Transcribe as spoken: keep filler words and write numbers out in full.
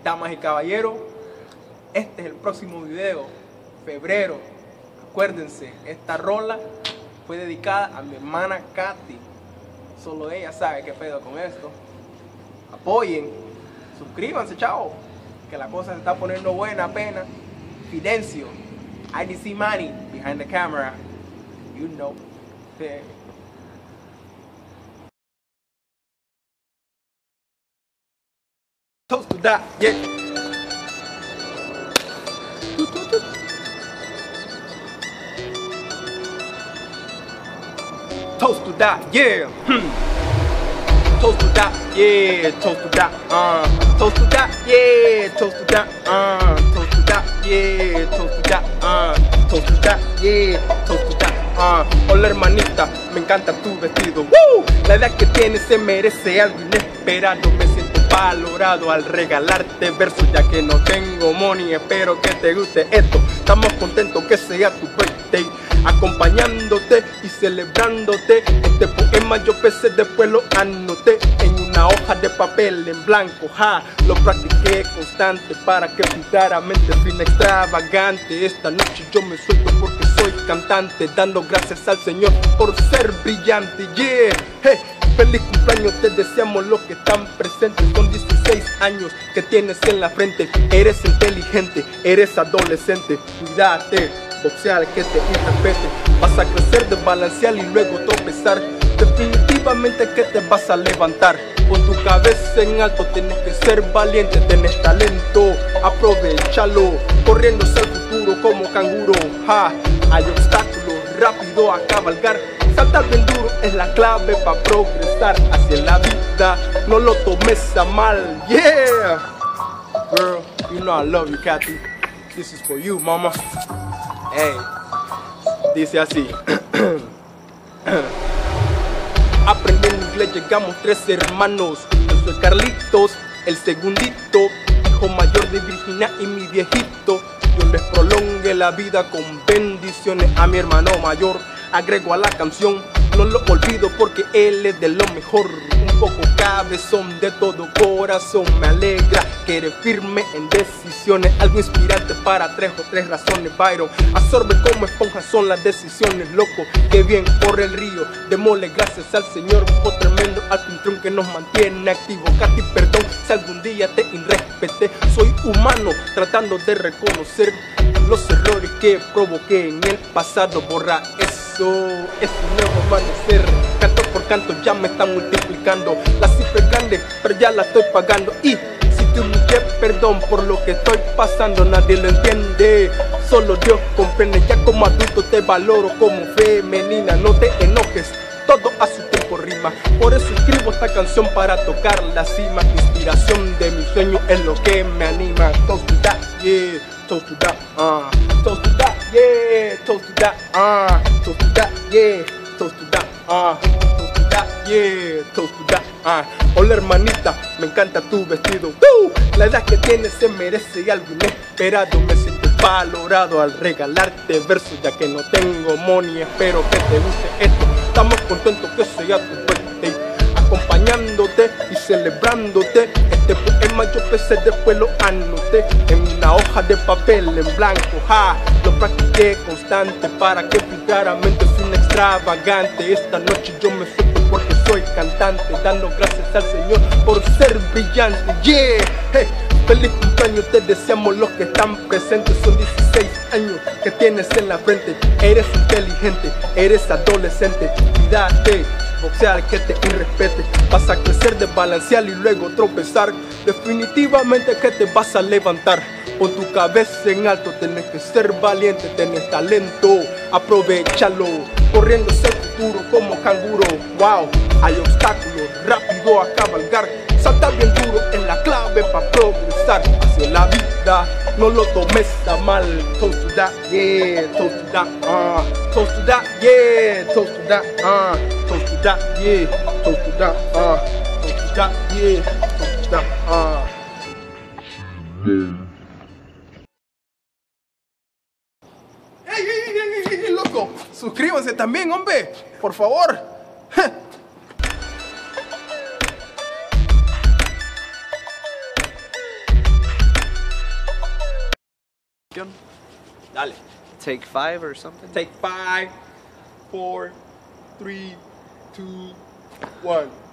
damas y caballeros, este es el próximo video, febrero. Acuérdense, esta rola fue dedicada a mi hermana Katy. Solo ella sabe qué pedo con esto. Apoyen, suscríbanse, chao, que la cosa se está poniendo buena apenas. Fidencio, I D C Money, behind the camera, you know. Yeah. Toast to that, yeah. Toast to that, yeah. Hmm. Toast to that, yeah. Toast to that, uh. Toast to that, yeah. Toast to that, uh. Toast to that, yeah. Toast to that, uh. Toast to that, yeah. Toast to that, uh. Hola hermanita, me encanta tu vestido. Woo. La edad que tienes se merece algo inesperado. Me siento valorado al regalarte versos, ya que no tengo money. Espero que te guste esto. Estamos contentos que sea tu birthday, acompañándote y celebrándote. Este poema yo pensé, después lo anoté en una hoja de papel en blanco, ja. Lo practiqué constante para que claramente fin extravagante. Esta noche yo me suelto porque soy cantante, dando gracias al Señor por ser brillante, yeah. Hey, feliz cumpleaños, te deseamos los que están presentes. Son dieciséis años que tienes en la frente. Eres inteligente, eres adolescente. Cuídate, boxear, que te irrespete. Vas a crecer, desbalancear y luego tropezar. Definitivamente que te vas a levantar. Con tu cabeza en alto, tienes que ser valiente. Tienes talento, aprovechalo. Corriendo hacia el futuro como canguro, ja. Hay obstáculos, rápido a cabalgar. Saltar bien duro es la clave para progresar hacia la vida. No lo tomes a mal, yeah. Girl, you know I love you, Katy. This is for you, mama. Hey, dice así. Aprendiendo inglés llegamos tres hermanos. Yo soy Carlitos, el segundito, hijo mayor de Virginia y mi viejito. Dios les prolongue la vida con bendiciones a mi hermano mayor. Agrego a la canción, no lo olvido porque él es de lo mejor. Un poco cabezón, de todo corazón. Me alegra que eres firme en decisiones. Algo inspirante para tres o tres razones. Byron, absorbe como esponja son las decisiones. Loco, que bien corre el río. Démosle gracias al Señor por tremendo alpintrón que nos mantiene activo. Katy, perdón si algún día te irrespeté. Soy humano tratando de reconocer los errores que provoqué en el pasado. Borra eso, es un nuevo amanecer. Canto por canto ya me está multiplicando. La cifra es grande, pero ya la estoy pagando. Y si te humillé, perdón por lo que estoy pasando. Nadie lo entiende, solo Dios comprende. Ya como adulto te valoro como femenina. No te enojes, todo a su tiempo rima. Por eso escribo esta canción para tocar la cima. Inspiración de mi sueño es lo que me anima. Toast to that, yeah. Toast to that, uh. Toast to that, yeah. Toast to that, uh. Toast to that, yeah. Toast to that, uh. Toast to that, yeah. Toast to that, uh. Hola hermanita, me encanta tu vestido. ¡Woo! La edad que tienes se merece algo inesperado. Me siento valorado al regalarte versos, ya que no tengo money. Espero que te guste esto. Estamos contentos que sea tu birthday, acompañándote y celebrándote. Este poema yo pensé, después lo anoté en una hoja de papel en blanco, ja. Lo practiqué constante para que claramente soy un extravagante. Esta noche yo me suelto porque soy cantante, dando gracias al Señor por ser brillante, yeah. Hey, feliz cumpleaños, te deseamos los que están presentes. Son dieciséis años que tienes en la frente. Eres inteligente, eres adolescente. Cuídate, boxear, que te irrespete. Vas a crecer, desbalancear y luego tropezar. Definitivamente que te vas a levantar. Con tu cabeza en alto, tienes que ser valiente. Tienes talento, aprovechalo. Corriendo hacia el futuro como canguro, wow. Hay obstáculos, rápido a cabalgar. Saltar bien duro es la clave para progresar hacia la vida. No lo tomes a mal. Toast to that, yeah. Toast to that, uh. Toast to that, yeah. Toast to that, uh. Toast to that, yeah. Toast to that, uh. Toast to that, yeah. Toast to that, uh. ¡Ey, ey, ey, ey, loco! Suscríbanse también, hombre. Por favor. canción. Dale. Take five or something. Take five, four, three, two, one.